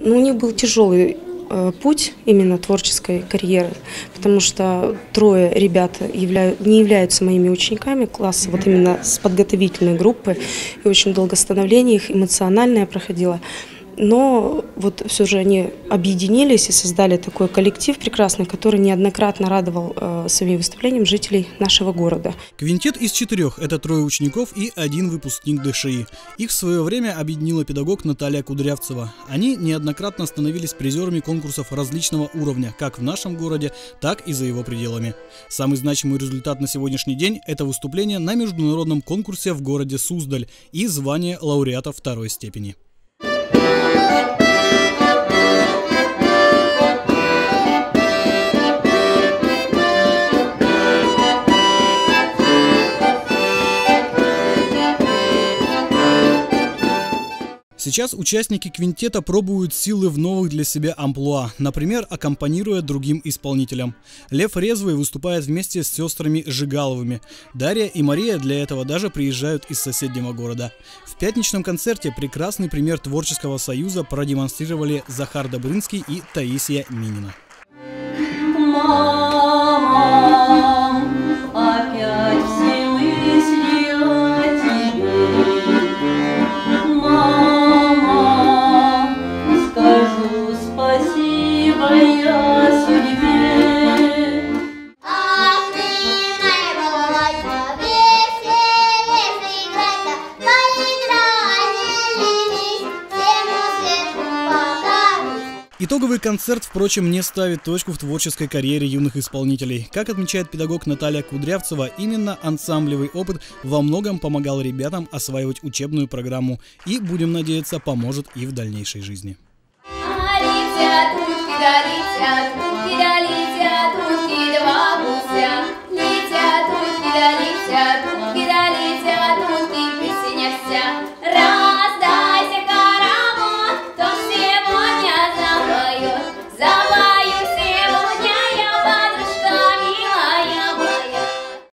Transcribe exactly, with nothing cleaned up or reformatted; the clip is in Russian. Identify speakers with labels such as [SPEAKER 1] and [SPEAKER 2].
[SPEAKER 1] Но у них был тяжелый э, путь именно творческой карьеры, потому что трое ребят явля... не являются моими учениками класса, вот именно с подготовительной группы, и очень долго становление их эмоциональное проходило. Но вот все же они объединились и создали такой коллектив прекрасный, который неоднократно радовал э, своим выступлением жителей нашего города.
[SPEAKER 2] Квинтет из четырех – это трое учеников и один выпускник ДШИ. Их в свое время объединила педагог Наталья Кудрявцева. Они неоднократно становились призерами конкурсов различного уровня, как в нашем городе, так и за его пределами. Самый значимый результат на сегодняшний день – это выступление на международном конкурсе в городе Суздаль и звание лауреата второй степени. Сейчас участники квинтета пробуют силы в новых для себя амплуа, например, аккомпанируя другим исполнителям. Лев Резвый выступает вместе с сестрами Жигаловыми. Дарья и Мария для этого даже приезжают из соседнего города. В пятничном концерте прекрасный пример творческого союза продемонстрировали Захар Добрынский и Таисия Минина.
[SPEAKER 3] Мама, опять все мысли о тебе. Мама, скажу спасибо я судьбе.
[SPEAKER 4] Ах ты, моя балалайка, веселее заиграй-ка, поиграй, не ленись, всему свету покажись.
[SPEAKER 2] Итоговый концерт, впрочем, не ставит точку в творческой карьере юных исполнителей. Как отмечает педагог Наталья Кудрявцева, именно ансамблевый опыт во многом помогал ребятам осваивать учебную программу и, будем надеяться, поможет и в дальнейшей жизни.
[SPEAKER 3] А летят утки, да летят утки, да летят утки, два гуся. Летят утки, да летят утки, да летят утки, песня вся.